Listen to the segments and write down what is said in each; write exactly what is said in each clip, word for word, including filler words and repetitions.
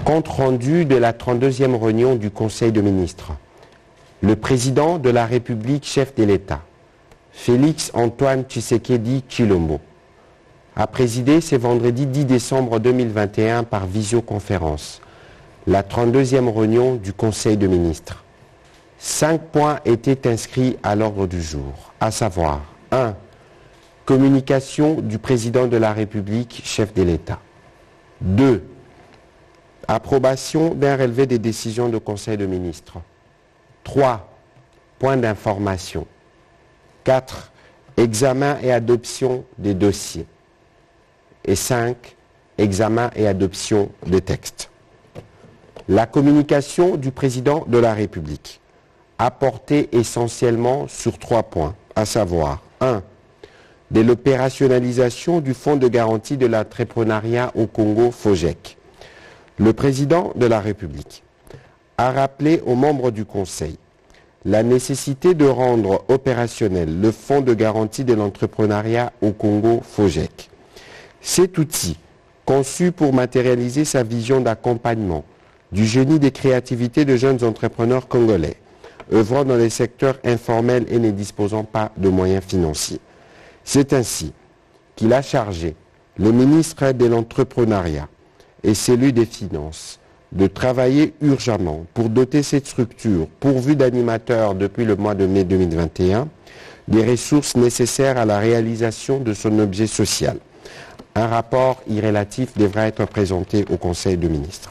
Compte rendu de la trente-deuxième réunion du Conseil de ministres. Le président de la République, chef de l'État, Félix Antoine Tshisekedi Tshilombo, a présidé ce vendredi dix décembre deux mille vingt et un par visioconférence la trente-deuxième réunion du Conseil de ministres. Cinq points étaient inscrits à l'ordre du jour, à savoir un. Communication du président de la République, chef de l'État. deux. Approbation d'un relevé des décisions du Conseil de ministres. trois. Point d'information. quatre. Examen et adoption des dossiers. Et cinq. Examen et adoption des textes. La communication du président de la République a porté essentiellement sur trois points, à savoir un. De l'opérationnalisation du Fonds de garantie de l'entrepreneuriat au Congo, FOGEC. Le président de la République a rappelé aux membres du Conseil la nécessité de rendre opérationnel le Fonds de garantie de l'entrepreneuriat au Congo, FOGEC. Cet outil, conçu pour matérialiser sa vision d'accompagnement du génie des créativités de jeunes entrepreneurs congolais, œuvrant dans les secteurs informels et ne disposant pas de moyens financiers. C'est ainsi qu'il a chargé le ministre de l'Entrepreneuriat et celui des Finances de travailler urgemment pour doter cette structure, pourvue d'animateurs depuis le mois de mai deux mille vingt et un, des ressources nécessaires à la réalisation de son objet social. Un rapport y relatif devra être présenté au Conseil des ministres.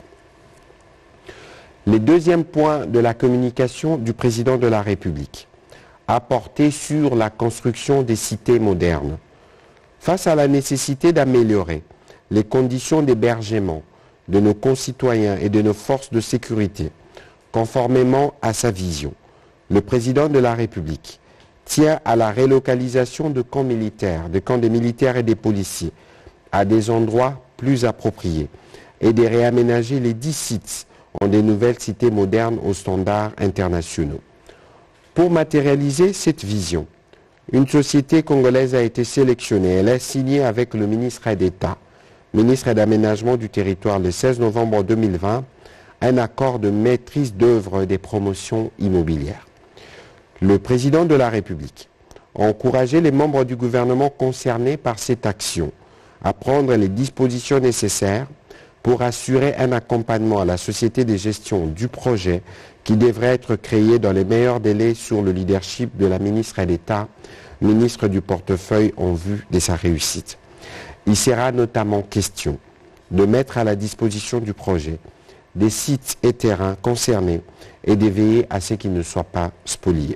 Le deuxième point de la communication du président de la République a porté sur la construction des cités modernes. Face à la nécessité d'améliorer les conditions d'hébergement de nos concitoyens et de nos forces de sécurité, conformément à sa vision, le président de la République tient à la relocalisation de camps militaires, de camps des militaires et des policiers, à des endroits plus appropriés et de réaménager les dix sites en des nouvelles cités modernes aux standards internationaux. Pour matérialiser cette vision, une société congolaise a été sélectionnée. Elle a signé avec le ministre d'État, ministre d'aménagement du territoire, le seize novembre deux mille vingt, un accord de maîtrise d'œuvre des promotions immobilières. Le président de la République a encouragé les membres du gouvernement concernés par cette action à prendre les dispositions nécessaires pour assurer un accompagnement à la société de gestion du projet qui devrait être créé dans les meilleurs délais sur le leadership de la ministre d'État, ministre du portefeuille en vue de sa réussite. Il sera notamment question de mettre à la disposition du projet des sites et terrains concernés et de veiller à ce qu'ils ne soient pas spoliés.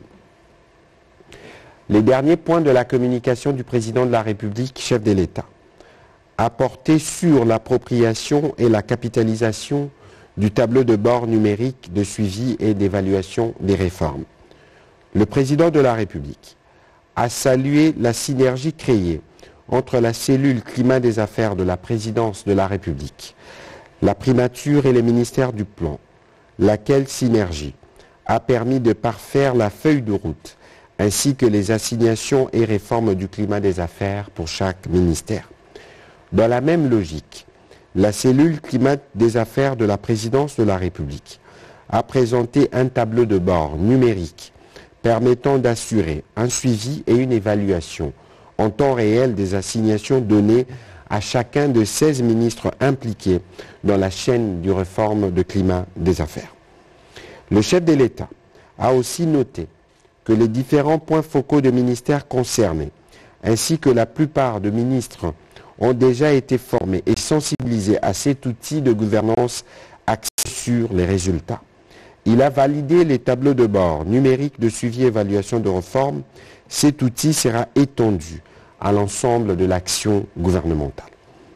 Les derniers points de la communication du président de la République, chef de l'État, a porté sur l'appropriation et la capitalisation du tableau de bord numérique de suivi et d'évaluation des réformes. Le président de la République a salué la synergie créée entre la cellule climat des affaires de la présidence de la République, la primature et les ministères du plan, laquelle synergie a permis de parfaire la feuille de route ainsi que les assignations et réformes du climat des affaires pour chaque ministère. Dans la même logique, la cellule climat des affaires de la présidence de la République a présenté un tableau de bord numérique permettant d'assurer un suivi et une évaluation en temps réel des assignations données à chacun de seize ministres impliqués dans la chaîne du réforme de climat des affaires. Le chef de l'État a aussi noté que les différents points focaux des ministères concernés, ainsi que la plupart des ministres, ont déjà été formés et sensibilisés à cet outil de gouvernance axé sur les résultats. Il a validé les tableaux de bord numériques de suivi et évaluation de réforme. Cet outil sera étendu à l'ensemble de l'action gouvernementale.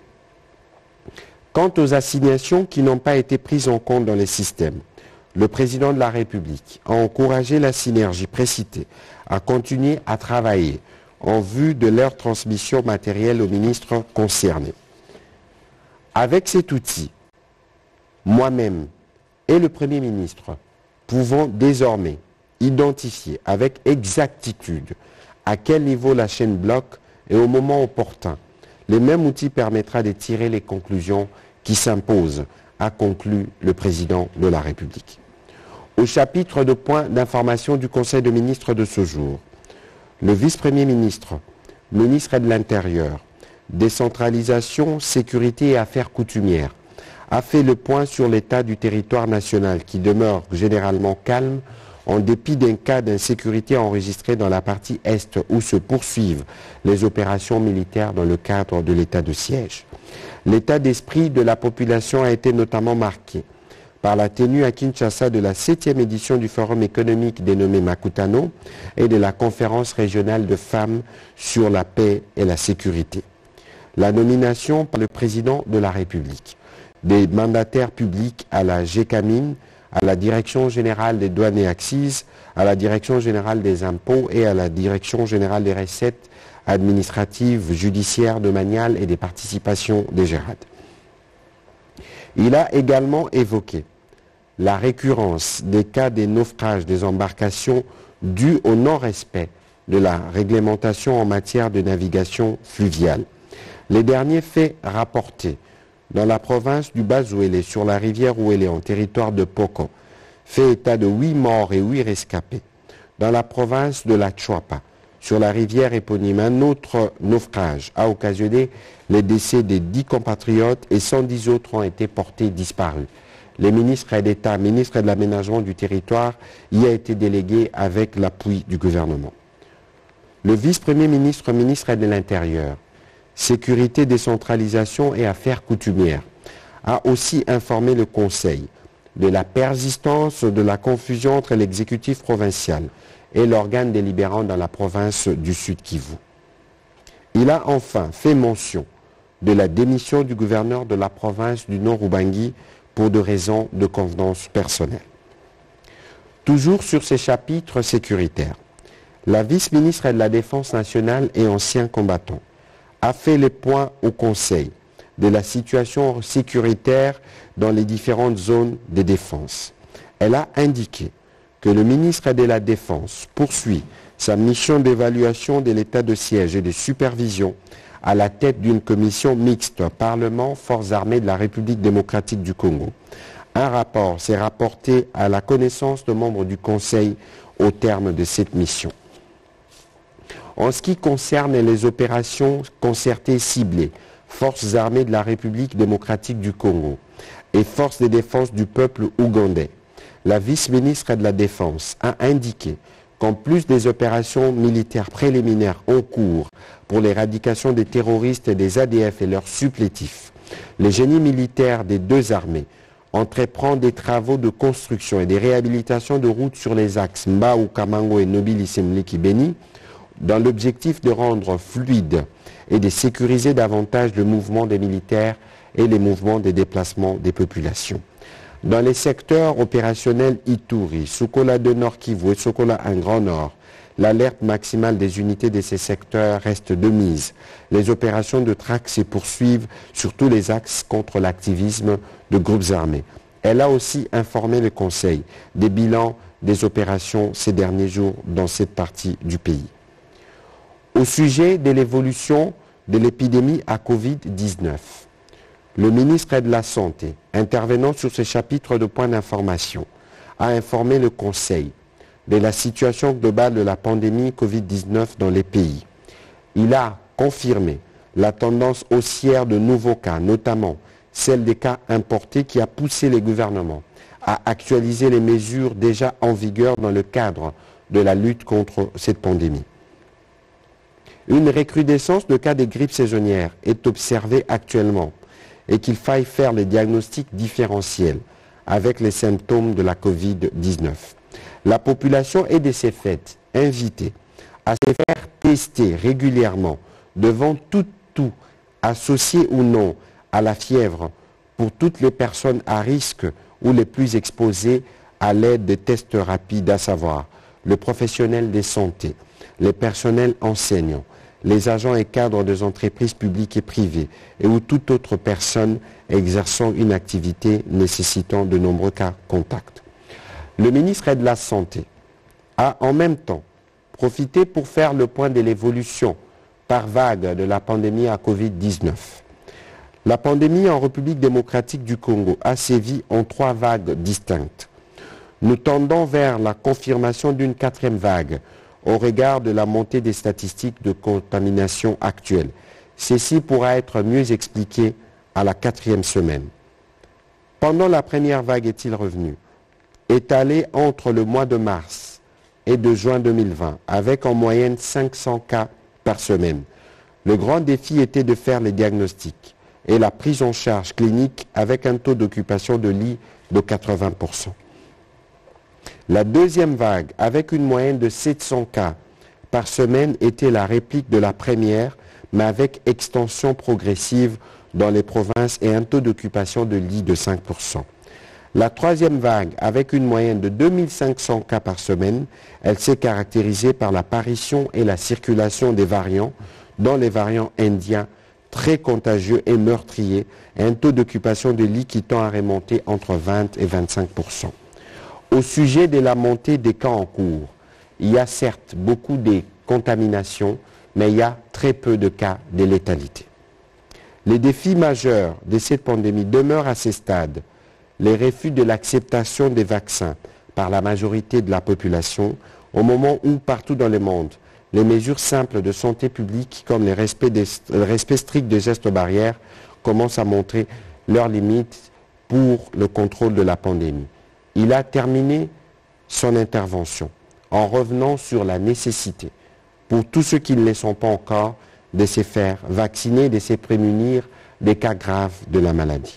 Quant aux assignations qui n'ont pas été prises en compte dans les systèmes, le président de la République a encouragé la synergie précitée à continuer à travailler en vue de leur transmission matérielle aux ministres concernés. Avec cet outil, moi-même et le Premier ministre pouvons désormais identifier avec exactitude à quel niveau la chaîne bloque et au moment opportun. Le même outil permettra de tirer les conclusions qui s'imposent a conclu le président de la République. Au chapitre de points d'information du Conseil de ministres de ce jour, le vice-premier ministre, ministre de l'Intérieur, décentralisation, sécurité et affaires coutumières, a fait le point sur l'état du territoire national qui demeure généralement calme en dépit d'un cas d'insécurité enregistré dans la partie Est où se poursuivent les opérations militaires dans le cadre de l'état de siège. L'état d'esprit de la population a été notamment marqué par la tenue à Kinshasa de la septième édition du Forum économique dénommé Makutano et de la conférence régionale de femmes sur la paix et la sécurité. La nomination par le président de la République des mandataires publics à la G C A M I N, à la Direction générale des douanes et accises, à la Direction générale des impôts et à la Direction générale des recettes administratives, judiciaires, domaniales et des participations des Gérades. Il a également évoqué la récurrence des cas des naufrages des embarcations dus au non-respect de la réglementation en matière de navigation fluviale. Les derniers faits rapportés dans la province du Bas-Ouélé, sur la rivière Ouélé, en territoire de Poko, fait état de huit morts et huit rescapés. Dans la province de la Chuapa, sur la rivière éponyme, un autre naufrage a occasionné les décès des dix compatriotes et cent dix autres ont été portés disparus. Les ministres d'État, ministres de l'aménagement du territoire, y a été délégué avec l'appui du gouvernement. Le vice-premier ministre, ministre de l'Intérieur, Sécurité, décentralisation et affaires coutumières, a aussi informé le Conseil de la persistance de la confusion entre l'exécutif provincial et l'organe délibérant dans la province du Sud-Kivu. Il a enfin fait mention de la démission du gouverneur de la province du Nord-Ubangi pour des raisons de convenance personnelle. Toujours sur ces chapitres sécuritaires, la vice-ministre de la Défense nationale et ancien combattant a fait le point au Conseil de la situation sécuritaire dans les différentes zones de défense. Elle a indiqué que le ministre de la Défense poursuit sa mission d'évaluation de l'état de siège et de supervision à la tête d'une commission mixte Parlement, Forces armées de la République démocratique du Congo. Un rapport s'est rapporté à la connaissance de membres du Conseil au terme de cette mission. En ce qui concerne les opérations concertées ciblées, Forces armées de la République démocratique du Congo et Forces de défense du peuple ougandais, la vice-ministre de la Défense a indiqué qu'en plus des opérations militaires préliminaires en cours pour l'éradication des terroristes et des A D F et leurs supplétifs, les génies militaires des deux armées entreprend des travaux de construction et des réhabilitations de routes sur les axes Mbao, Kamango et Nobili-Semliki-Beni dans l'objectif de rendre fluide et de sécuriser davantage le mouvement des militaires et les mouvements des déplacements des populations. Dans les secteurs opérationnels Ituri, Sokola de Nord Kivu et Sokola en Grand Nord, l'alerte maximale des unités de ces secteurs reste de mise. Les opérations de traque se poursuivent sur tous les axes contre l'activisme de groupes armés. Elle a aussi informé le Conseil des bilans des opérations ces derniers jours dans cette partie du pays. Au sujet de l'évolution de l'épidémie à Covid dix-neuf, le ministre de la Santé, intervenant sur ce chapitre de points d'information, a informé le Conseil de la situation globale de la pandémie Covid dix-neuf dans les pays. Il a confirmé la tendance haussière de nouveaux cas, notamment celle des cas importés qui a poussé les gouvernements à actualiser les mesures déjà en vigueur dans le cadre de la lutte contre cette pandémie. Une recrudescence de cas de grippe saisonnière est observée actuellement et qu'il faille faire le diagnostic différentiel avec les symptômes de la Covid dix-neuf. La population est de ces faits invitée à se faire tester régulièrement devant tout tout, associé ou non à la fièvre pour toutes les personnes à risque ou les plus exposées à l'aide de tests rapides, à savoir le professionnel de santé, les personnels enseignants, les agents et cadres des entreprises publiques et privées et ou toute autre personne exerçant une activité nécessitant de nombreux cas contacts. Le ministre de la Santé a en même temps profité pour faire le point de l'évolution par vague de la pandémie à Covid dix-neuf. La pandémie en République démocratique du Congo a sévi en trois vagues distinctes. Nous tendons vers la confirmation d'une quatrième vague au regard de la montée des statistiques de contamination actuelles. Ceci pourra être mieux expliqué à la quatrième semaine. Pendant la première vague est-il revenu, étalé entre le mois de mars et de juin deux mille vingt, avec en moyenne cinq cents cas par semaine. Le grand défi était de faire les diagnostics et la prise en charge clinique avec un taux d'occupation de lit de quatre-vingts pour cent. La deuxième vague, avec une moyenne de sept cents cas par semaine, était la réplique de la première, mais avec extension progressive dans les provinces et un taux d'occupation de lit de cinq pour cent. La troisième vague, avec une moyenne de deux mille cinq cents cas par semaine, elle s'est caractérisée par l'apparition et la circulation des variants, dont les variants indiens très contagieux et meurtriers, et un taux d'occupation de lit qui tend à remonter entre vingt et vingt-cinq pour cent. Au sujet de la montée des cas en cours, il y a certes beaucoup de contaminations, mais il y a très peu de cas de létalité. Les défis majeurs de cette pandémie demeurent à ces stades. Les refus de l'acceptation des vaccins par la majorité de la population, au moment où, partout dans le monde, les mesures simples de santé publique, comme le respect, des, le respect strict des gestes barrières, commencent à montrer leurs limites pour le contrôle de la pandémie. Il a terminé son intervention en revenant sur la nécessité, pour tous ceux qui ne le sont pas encore, de se faire vacciner, de se prémunir des cas graves de la maladie.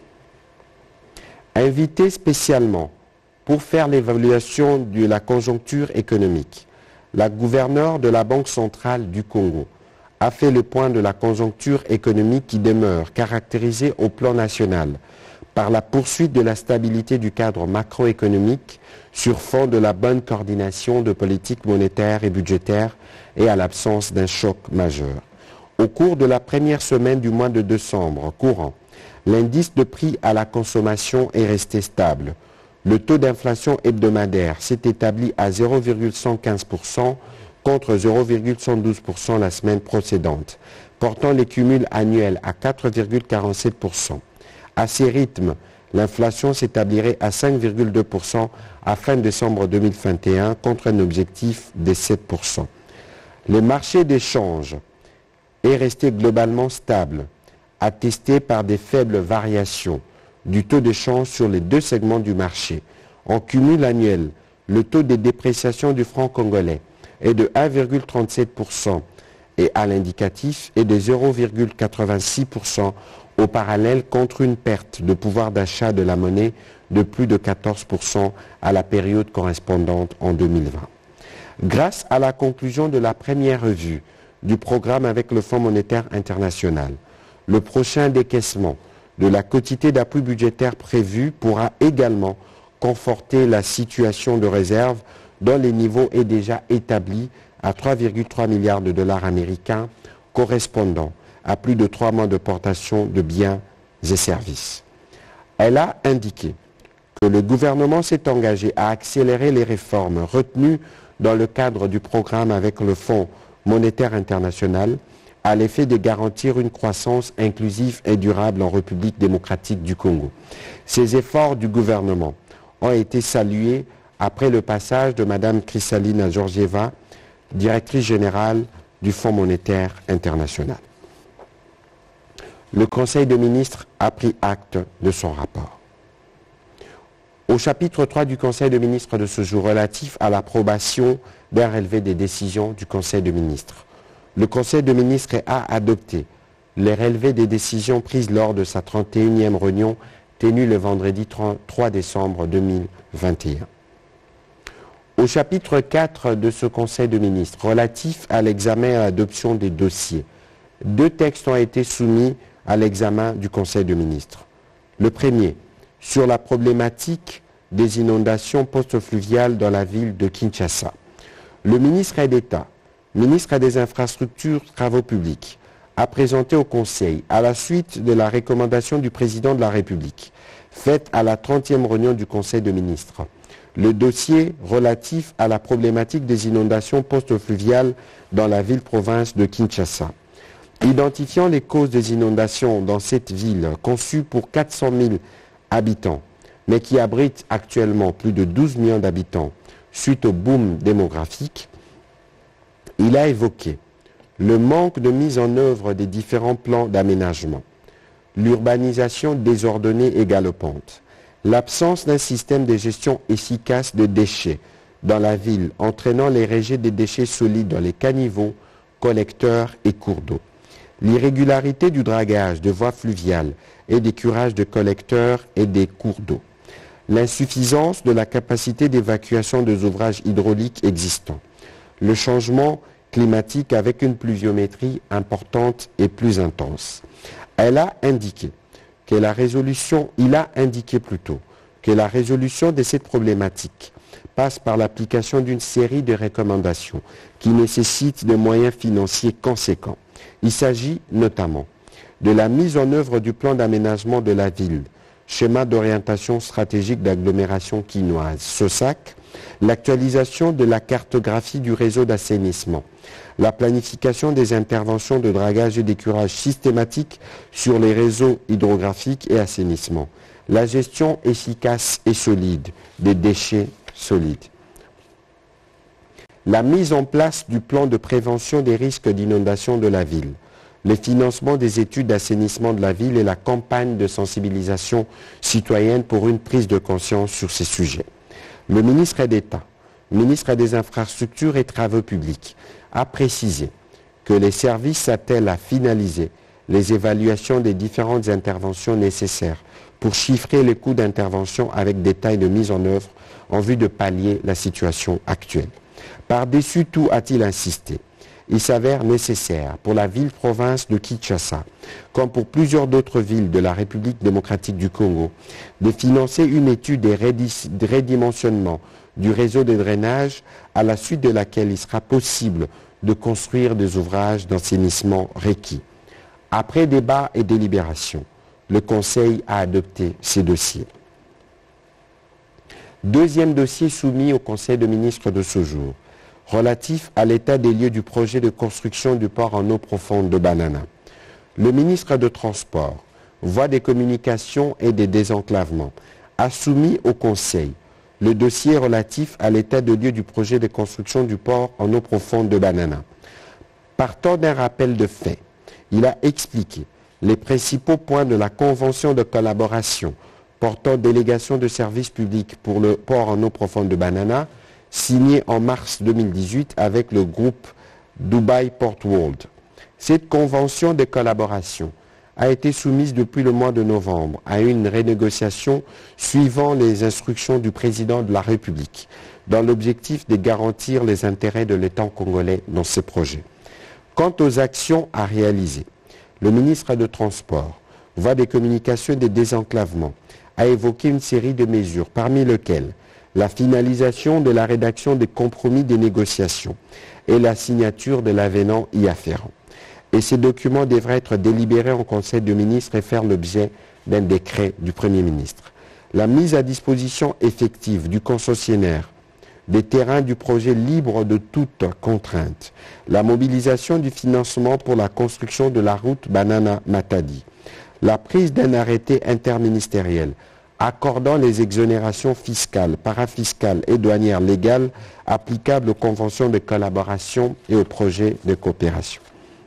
Invité spécialement pour faire l'évaluation de la conjoncture économique, la gouverneure de la Banque centrale du Congo a fait le point de la conjoncture économique qui demeure caractérisée au plan national par la poursuite de la stabilité du cadre macroéconomique sur fond de la bonne coordination de politiques monétaires et budgétaires et à l'absence d'un choc majeur. Au cours de la première semaine du mois de décembre courant, l'indice de prix à la consommation est resté stable. Le taux d'inflation hebdomadaire s'est établi à zéro virgule cent quinze pour cent contre zéro virgule cent douze pour cent la semaine précédente, portant les cumuls annuels à quatre virgule quarante-sept pour cent. À ces rythmes, l'inflation s'établirait à cinq virgule deux pour cent à fin décembre deux mille vingt et un contre un objectif de sept pour cent. Le marché d'échange est resté globalement stable, attesté par des faibles variations du taux d'échange sur les deux segments du marché. En cumul annuel, le taux de dépréciation du franc congolais est de un virgule trente-sept pour cent et à l'indicatif est de zéro virgule quatre-vingt-six pour cent au parallèle contre une perte de pouvoir d'achat de la monnaie de plus de quatorze pour cent à la période correspondante en deux mille vingt. Grâce à la conclusion de la première revue du programme avec le Fonds monétaire international, le prochain décaissement de la quotité d'appui budgétaire prévu pourra également conforter la situation de réserve dont le niveau est déjà établi à trois virgule trois milliards de dollars américains correspondant à plus de trois mois de portation de biens et services. Elle a indiqué que le gouvernement s'est engagé à accélérer les réformes retenues dans le cadre du programme avec le Fonds monétaire international à l'effet de garantir une croissance inclusive et durable en République démocratique du Congo. Ces efforts du gouvernement ont été salués après le passage de Mme Kristalina Georgieva, directrice générale du Fonds monétaire international. Le Conseil des ministres a pris acte de son rapport. Au chapitre trois du Conseil des ministres de ce jour relatif à l'approbation d'un relevé des décisions du Conseil des ministres, le Conseil des ministres a adopté les relevés des décisions prises lors de sa trente et unième réunion tenue le vendredi trois décembre deux mille vingt et un. Au chapitre quatre de ce Conseil des ministres relatif à l'examen et à l'adoption des dossiers, deux textes ont été soumis à l'examen du Conseil des ministres. Le premier, sur la problématique des inondations post-fluviales dans la ville de Kinshasa. Le ministre d'État, ministre des Infrastructures et Travaux publics, a présenté au Conseil, à la suite de la recommandation du Président de la République, faite à la trentième réunion du Conseil des ministres, le dossier relatif à la problématique des inondations post-fluviales dans la ville-province de Kinshasa. Identifiant les causes des inondations dans cette ville conçue pour quatre cent mille habitants, mais qui abrite actuellement plus de douze millions d'habitants suite au boom démographique, il a évoqué le manque de mise en œuvre des différents plans d'aménagement, l'urbanisation désordonnée et galopante, l'absence d'un système de gestion efficace de déchets dans la ville, entraînant les rejets des déchets solides dans les caniveaux, collecteurs et cours d'eau, l'irrégularité du dragage de voies fluviales et des curages de collecteurs et des cours d'eau, l'insuffisance de la capacité d'évacuation des ouvrages hydrauliques existants, le changement climatique avec une pluviométrie importante et plus intense. Elle a indiqué que la résolution, il a indiqué plutôt que la résolution de cette problématique passe par l'application d'une série de recommandations qui nécessitent de moyens financiers conséquents. Il s'agit notamment de la mise en œuvre du plan d'aménagement de la ville, schéma d'orientation stratégique d'agglomération quinoise, S O S A C, l'actualisation de la cartographie du réseau d'assainissement, la planification des interventions de dragage et d'écurage systématiques sur les réseaux hydrographiques et assainissement, la gestion efficace et solide des déchets solides, la mise en place du plan de prévention des risques d'inondation de la ville, le financement des études d'assainissement de la ville et la campagne de sensibilisation citoyenne pour une prise de conscience sur ces sujets. Le ministre d'État, ministre des Infrastructures et Travaux publics, a précisé que les services s'attellent à finaliser les évaluations des différentes interventions nécessaires pour chiffrer les coûts d'intervention avec détail de mise en œuvre en vue de pallier la situation actuelle. Par-dessus tout, a-t-il insisté, il s'avère nécessaire pour la ville-province de Kinshasa, comme pour plusieurs d'autres villes de la République démocratique du Congo, de financer une étude de redimensionnement du réseau de drainage à la suite de laquelle il sera possible de construire des ouvrages d'assainissement requis. Après débat et délibération, le Conseil a adopté ces dossiers. Deuxième dossier soumis au Conseil des ministres de ce jour, relatif à l'état des lieux du projet de construction du port en eau profonde de Banana. Le ministre de Transport, Voies des communications et des désenclavements, a soumis au Conseil le dossier relatif à l'état de lieu du projet de construction du port en eau profonde de Banana. Partant d'un rappel de faits, il a expliqué les principaux points de la convention de collaboration portant délégation de services publics pour le port en eau profonde de Banana, signée en mars deux mille dix-huit avec le groupe Dubai Port World. Cette convention de collaboration a été soumise depuis le mois de novembre à une renégociation suivant les instructions du président de la République, dans l'objectif de garantir les intérêts de l'État congolais dans ce projet. Quant aux actions à réaliser, le ministre de Transport, Voies des communications et des désenclavements, a évoqué une série de mesures, parmi lesquelles la finalisation de la rédaction des compromis des négociations et la signature de l'avenant y afférent. Et ces documents devraient être délibérés en Conseil de ministres et faire l'objet d'un décret du Premier ministre. La mise à disposition effective du concessionnaire des terrains du projet libre de toute contrainte, la mobilisation du financement pour la construction de la route Banana-Matadi, la prise d'un arrêté interministériel accordant les exonérations fiscales, parafiscales et douanières légales applicables aux conventions de collaboration et aux projets de coopération.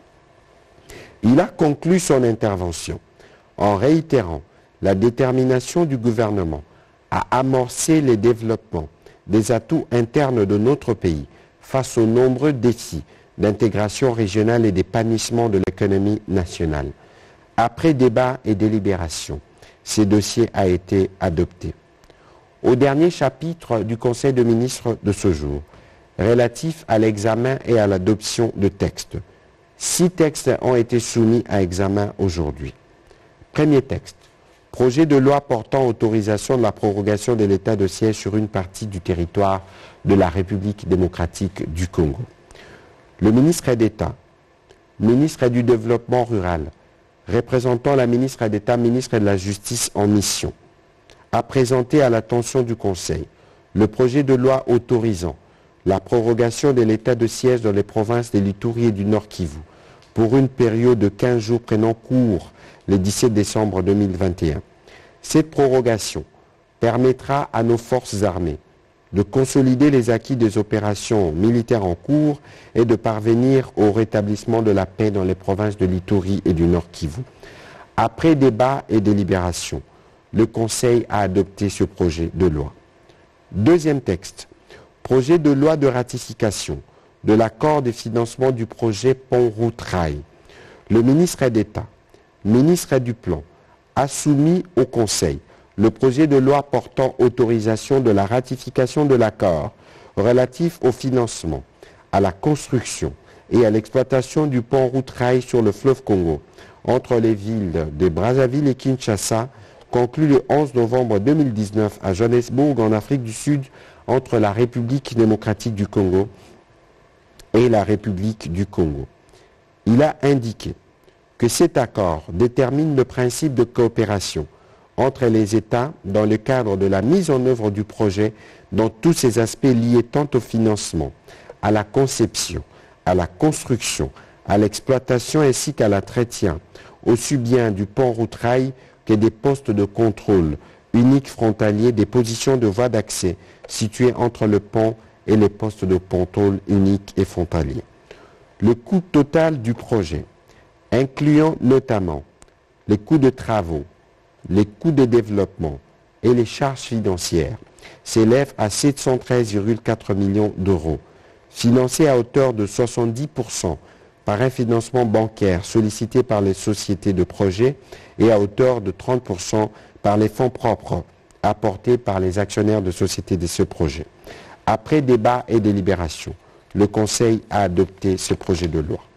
Il a conclu son intervention en réitérant la détermination du gouvernement à amorcer les développements des atouts internes de notre pays face aux nombreux défis d'intégration régionale et d'épanouissement de l'économie nationale. Après débat et délibération, ce dossier a été adopté. Au dernier chapitre du Conseil des ministres de ce jour, relatif à l'examen et à l'adoption de textes, six textes ont été soumis à examen aujourd'hui. Premier texte, projet de loi portant autorisation de la prorogation de l'état de siège sur une partie du territoire de la République démocratique du Congo. Le ministre d'État, ministre du Développement rural, représentant la ministre d'État, ministre de la Justice en mission, a présenté à l'attention du Conseil le projet de loi autorisant la prorogation de l'état de siège dans les provinces de l'Ituri et du Nord Kivu pour une période de quinze jours prenant cours le dix-sept décembre deux mille vingt et un. Cette prorogation permettra à nos forces armées de consolider les acquis des opérations militaires en cours et de parvenir au rétablissement de la paix dans les provinces de l'Ituri et du Nord Kivu. Après débat et délibération, le Conseil a adopté ce projet de loi. Deuxième texte, projet de loi de ratification de l'accord de financement du projet Pont-Route-Rail. Le ministre d'État, ministre du Plan, a soumis au Conseil le projet de loi portant autorisation de la ratification de l'accord relatif au financement, à la construction et à l'exploitation du Pont-Route-Rail sur le fleuve Congo entre les villes de Brazzaville et Kinshasa, conclu le onze novembre deux mille dix-neuf à Johannesburg, en Afrique du Sud, entre la République démocratique du Congo et la République du Congo. Il a indiqué que cet accord détermine le principe de coopération entre les États dans le cadre de la mise en œuvre du projet dans tous ses aspects liés tant au financement, à la conception, à la construction, à l'exploitation ainsi qu'à l'entretien, aussi bien du Pont-Route-Rail que des postes de contrôle uniques frontaliers des positions de voie d'accès situées entre le pont et les postes de contrôle uniques et frontaliers. Le coût total du projet, incluant notamment les coûts de travaux, les coûts de développement et les charges financières, s'élève à sept cent treize virgule quatre millions d'euros, financés à hauteur de soixante-dix pour cent par un financement bancaire sollicité par les sociétés de projet et à hauteur de trente pour cent par les fonds propres apportés par les actionnaires de sociétés de ce projet. Après débat et délibération, le Conseil a adopté ce projet de loi.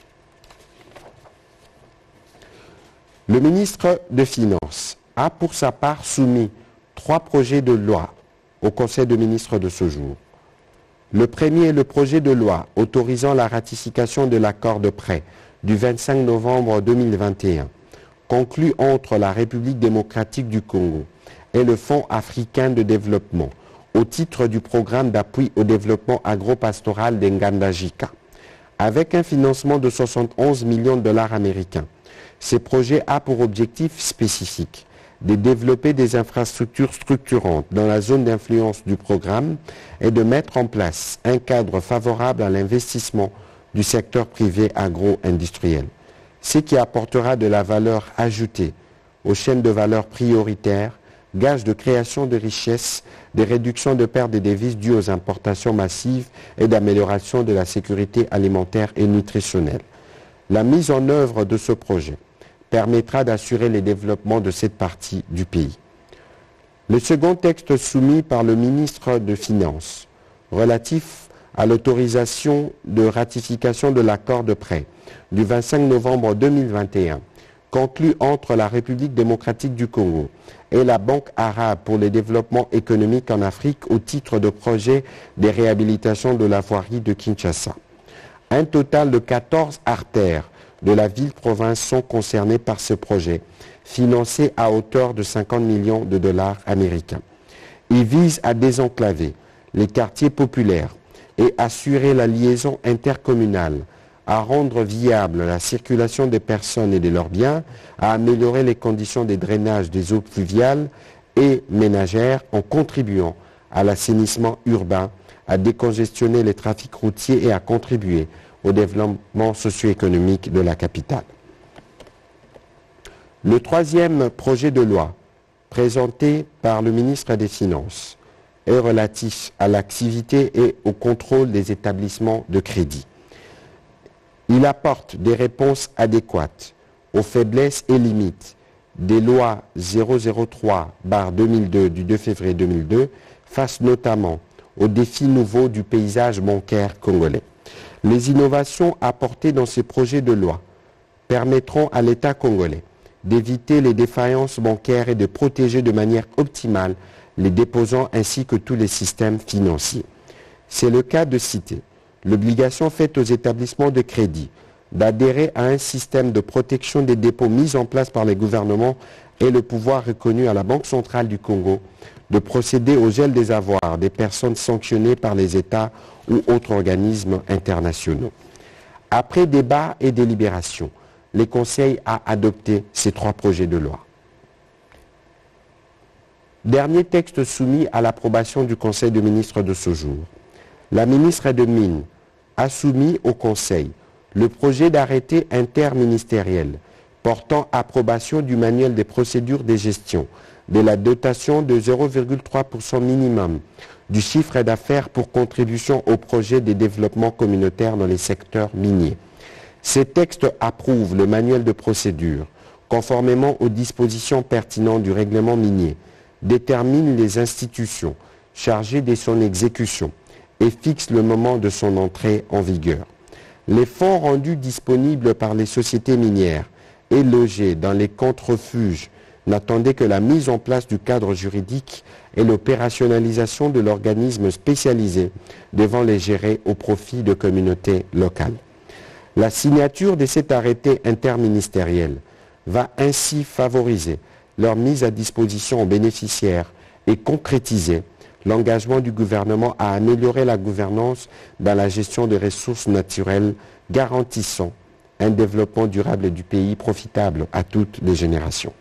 Le ministre des Finances a pour sa part soumis trois projets de loi au Conseil des ministres de ce jour. Le premier est le projet de loi autorisant la ratification de l'accord de prêt du vingt-cinq novembre deux mille vingt et un, conclu entre la République démocratique du Congo et le Fonds africain de développement au titre du programme d'appui au développement agropastoral d'Ngandajika, avec un financement de soixante et onze millions de dollars américains. Ce projet a pour objectif spécifique de développer des infrastructures structurantes dans la zone d'influence du programme et de mettre en place un cadre favorable à l'investissement du secteur privé agro-industriel, ce qui apportera de la valeur ajoutée aux chaînes de valeur prioritaires, gage de création de richesses, de réduction de pertes de devises dues aux importations massives et d'amélioration de la sécurité alimentaire et nutritionnelle. La mise en œuvre de ce projet permettra d'assurer le développement de cette partie du pays. Le second texte soumis par le ministre des Finances, relatif à l'autorisation de ratification de l'accord de prêt du vingt-cinq novembre deux mille vingt et un, conclu entre la République démocratique du Congo et la Banque arabe pour le développement économique en Afrique au titre de projet de réhabilitation de la voirie de Kinshasa. Un total de quatorze artères de la ville-province sont concernés par ce projet, financé à hauteur de cinquante millions de dollars américains. Il vise à désenclaver les quartiers populaires et assurer la liaison intercommunale, à rendre viable la circulation des personnes et de leurs biens, à améliorer les conditions de drainage des eaux pluviales et ménagères en contribuant à l'assainissement urbain, à décongestionner les trafics routiers et à contribuer au développement socio-économique de la capitale. Le troisième projet de loi, présenté par le ministre des Finances, est relatif à l'activité et au contrôle des établissements de crédit. Il apporte des réponses adéquates aux faiblesses et limites des lois zéro zéro trois barre deux mille deux du deux février deux mille deux, face notamment aux défis nouveaux du paysage bancaire congolais. Les innovations apportées dans ces projets de loi permettront à l'État congolais d'éviter les défaillances bancaires et de protéger de manière optimale les déposants ainsi que tous les systèmes financiers. C'est le cas de citer l'obligation faite aux établissements de crédit d'adhérer à un système de protection des dépôts mis en place par les gouvernements et le pouvoir reconnu à la Banque centrale du Congo de procéder au gel des avoirs des personnes sanctionnées par les États ou autres organismes internationaux. Après débat et délibération, le Conseil a adopté ces trois projets de loi. Dernier texte soumis à l'approbation du Conseil des ministres de ce jour. La ministre des Mines a soumis au Conseil le projet d'arrêté interministériel portant approbation du manuel des procédures de gestion de la dotation de zéro virgule trois pour cent minimum du chiffre d'affaires pour contribution au projet de développement communautaire dans les secteurs miniers. Ces textes approuvent le manuel de procédure conformément aux dispositions pertinentes du règlement minier, déterminent les institutions chargées de son exécution et fixent le moment de son entrée en vigueur. Les fonds rendus disponibles par les sociétés minières et logés dans les comptes-refuges n'attendaient que la mise en place du cadre juridique et l'opérationnalisation de l'organisme spécialisé devant les gérer au profit de communautés locales. La signature de cet arrêté interministériel va ainsi favoriser leur mise à disposition aux bénéficiaires et concrétiser l'engagement du gouvernement à améliorer la gouvernance dans la gestion des ressources naturelles, garantissant un développement durable du pays profitable à toutes les générations.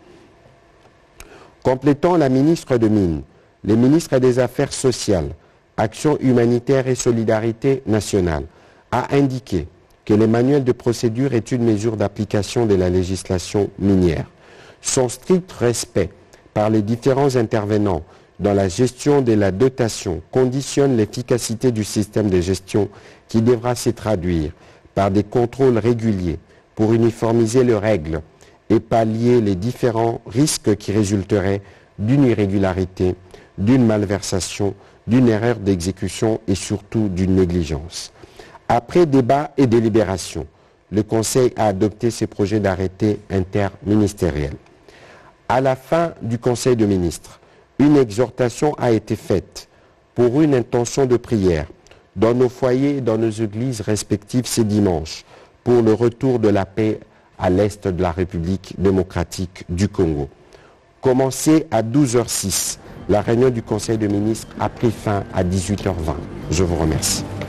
Complétant la ministre des Mines, le ministre des Affaires sociales, Action humanitaire et solidarité nationale a indiqué que le manuel de procédure est une mesure d'application de la législation minière. Son strict respect par les différents intervenants dans la gestion de la dotation conditionne l'efficacité du système de gestion qui devra se traduire par des contrôles réguliers pour uniformiser les règles et pallier les différents risques qui résulteraient d'une irrégularité, d'une malversation, d'une erreur d'exécution et surtout d'une négligence. Après débat et délibération, le Conseil a adopté ces projets d'arrêté interministériel. À la fin du Conseil des ministres, une exhortation a été faite pour une intention de prière dans nos foyers et dans nos églises respectives ce dimanche pour le retour de la paix à l'est de la République démocratique du Congo. Commencé à douze heures zéro six, la réunion du Conseil des ministres a pris fin à dix-huit heures vingt. Je vous remercie.